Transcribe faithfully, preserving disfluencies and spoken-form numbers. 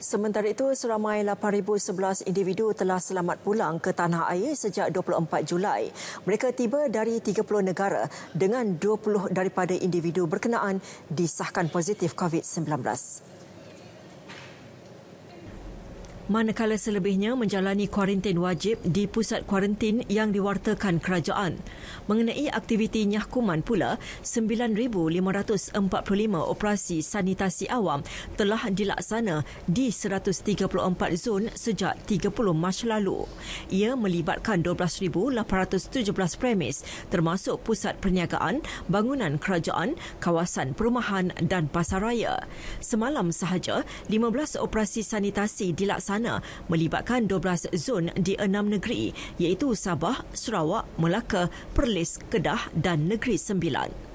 Sementara itu, seramai lapan ribu sebelas individu telah selamat pulang ke tanah air sejak dua puluh empat Julai. Mereka tiba dari tiga puluh negara dengan dua puluh daripada individu berkenaan disahkan positif COVID sembilan belas. Manakala selebihnya menjalani kuarantin wajib di pusat kuarantin yang diwartakan kerajaan. Mengenai aktiviti nyahkuman pula, sembilan ribu lima ratus empat puluh lima operasi sanitasi awam telah dilaksana di seratus tiga puluh empat zon sejak tiga puluh Mac lalu. Ia melibatkan dua belas ribu lapan ratus tujuh belas premis termasuk pusat perniagaan, bangunan kerajaan, kawasan perumahan dan pasaraya. Semalam sahaja, lima belas operasi sanitasi dilaksana melibatkan dua belas zon di enam negeri iaitu Sabah, Sarawak, Melaka, Perlis, Kedah dan Negeri Sembilan.